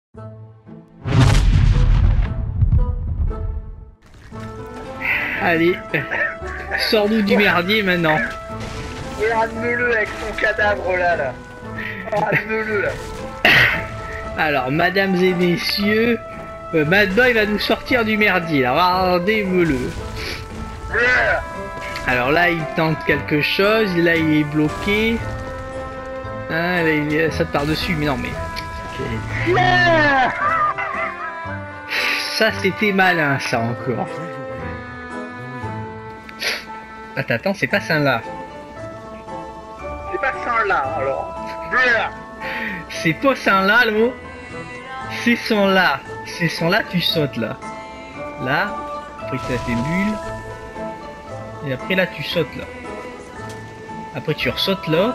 Allez, sors-nous du merdier maintenant. Et ramenez-le avec son cadavre là. Ramenez-le là. Alors, mesdames et messieurs, Mad Boy va nous sortir du merdier. Alors, regardez-le. Alors là, il tente quelque chose. Là, il est bloqué. Ah, là, il saute par-dessus. Mais non, mais... Ça, c'était malin, ça, encore. Attends, c'est pas ça là. C'est pas ça là, alors. C'est pas ça là, le mot. C'est son là. C'est son là, tu sautes là. Là, après tu as tes bulles. Et après là, tu sautes là. Après tu ressautes là.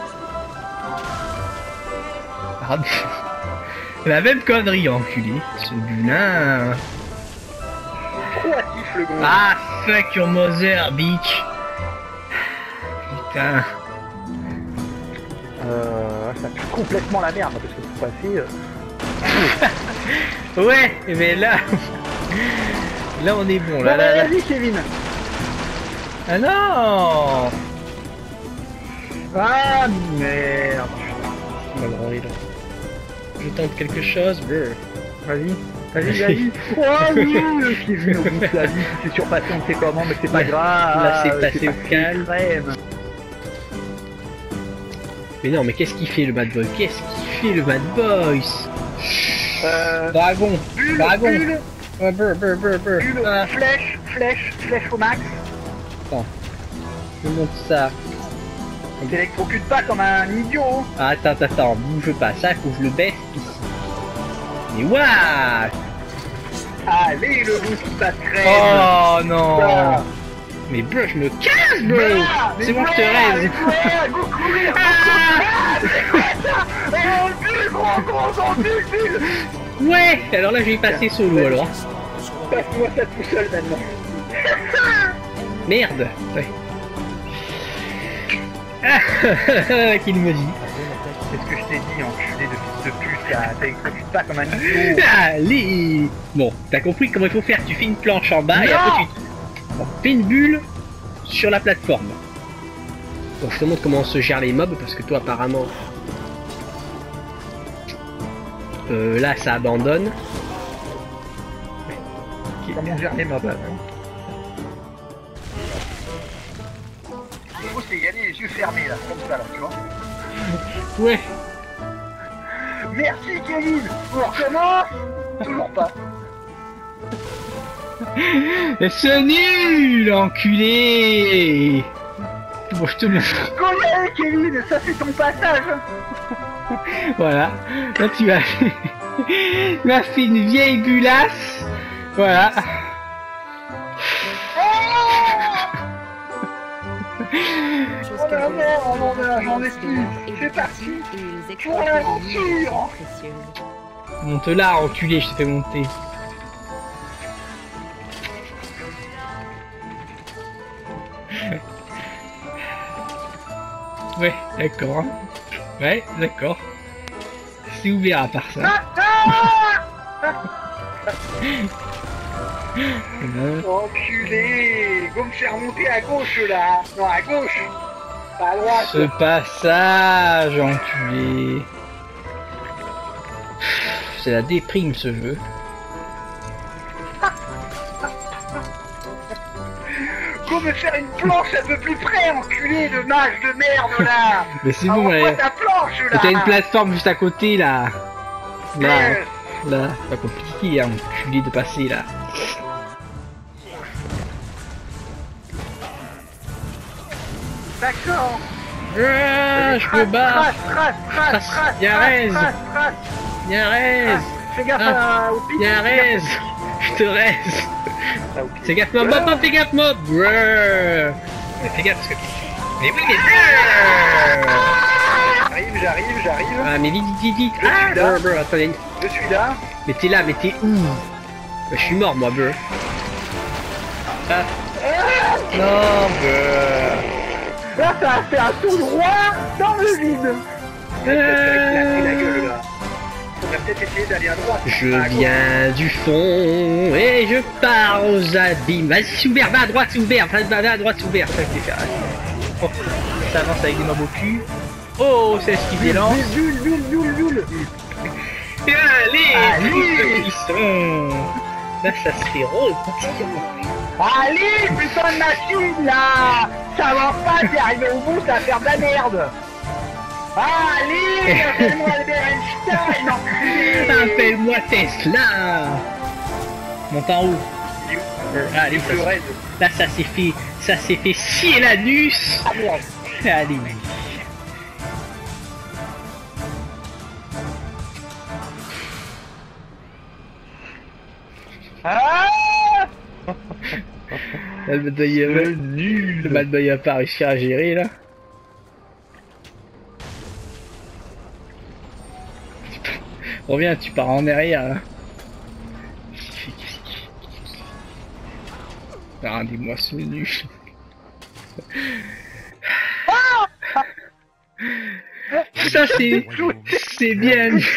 Ah, la même connerie, enculé. Ce bulin. Trop hâtif le gros. Ah, fuck your mother, bitch. Putain. Ça pue complètement la merde parce que pour passer. Ouais, mais là. Là, on est bon. Là, là. Vas-y, Kevin. Ah non. Ah merde. On va le branler, là. Je tente quelque chose. Vas-y. Vas-y. Oh oui, Kevin, au bout de sa vie, c'est surpassé, on sait comment, mais c'est pas grave. Là, c'est passé au calme. Crème. Mais non, mais qu'est-ce qu'il fait le Mad Boy? Qu'est-ce qu'il fait le Mad Boy? Dragon. Dragon. Bulle, bulle, Ah, flèche au max. attends. Je monte ça. T'électrocute pas comme un idiot. Ah, attends, bouge pas. Ça, faut que je le baisse ici. Mais waouh! Allez, le loup qui passe crème. Oh non! Ah. Mais bro, je me casse, bro! C'est bon, je te rêve! Ouais, go courir, go courir. Oh, le bulle, gros, bulle. Ouais! Alors là, je vais y passer solo alors. Passe-moi ça tout seul maintenant. Merde! Ouais. Ah, qu'il me dit. C'est ce que je t'ai dit, enculé de fils de pute, là. T'électrocute pas comme un idiot. Allez! Bon, t'as compris comment il faut faire. Tu fais une planche en bas et après tu fais une bulle sur la plateforme. Bon, je te montre comment on se gère les mobs parce que toi, apparemment. Là, ça abandonne. Comment on gère les mobs, hein. Il faut c'est y aller les yeux fermés, là, comme ça, là, tu vois. Ouais. Merci, Kevin. On recommence. Toujours pas. C'est nul, enculé! Bon, je te montre. Collé, Kevin, ça c'est ton passage. Voilà. Là, tu as fait une vieille bulasse. Voilà. Oh la merde, j'en ai plus. C'est parti pour l'aventure. Monte là, enculé, je te fais monter. Ouais, d'accord. Ouais, d'accord. C'est ouvert à part ça. Enculé. Go me faire monter à gauche là. Non, à gauche. Pas à droite. Ce passage, enculé. C'est la déprime ce jeu. Go me faire une planche un peu plus près, enculé de mage de merde là. Mais c'est bon, Envoie ouais. ta planche là. T'as une plateforme juste à côté là. Là, Yes. là, pas compliqué, hein, enculé de passer là. D'accord. Je me bats. Yarez. Yarez. Fais gaffe au pic. Yarez. Je te reste. Fais gaffe mob, mob, fais gaffe mob. Mais fais gaffe parce que... Mais oui, mais... J'arrive. Ah, mais vite. Ah, bro, attendez. Je suis là. Mais t'es là, mais t'es où? Je suis mort, moi, bro. Ah. Non, bro. Là, ça a fait un tour droit dans le vide. Euh... La gueule, là. devrait peut-être essayer d'aller à droite. Je À gauche. viens du fond et je pars aux abîmes. Vas-y, Soubert, va à droite, Soubert, va à droite, Soubert. Ça, c'est faire. Oh, ça avance avec des mobs au cul. Oh, c'est ce qui délance. Nul. Allez, Allez. ils sont. Là, ça se fait rôtir. Allez, putain de machine là. Ça va pas, t'es arrivé au bout, ça va faire de la merde. Allez, appelle-moi Albert Einstein, enculé. Appelle-moi Tesla. Monte en haut. Allez, Le raid. là, ça s'est fait scier l'anus. Ah merde. Allez. Ah, Le bad boy a pas réussi à gérer là. Reviens, tu pars en arrière là. Rendez-moi ce nu. Ça c'est bien nul.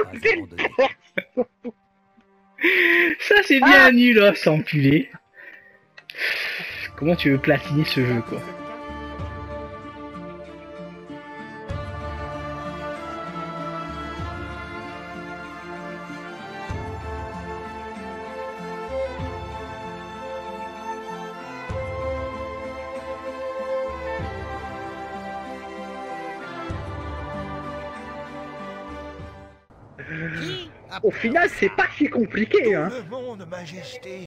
Ça c'est bien nul là, c'est enculé. Comment tu veux platiner ce jeu quoi? Au final, c'est pas si compliqué, hein. Le monde, majesté.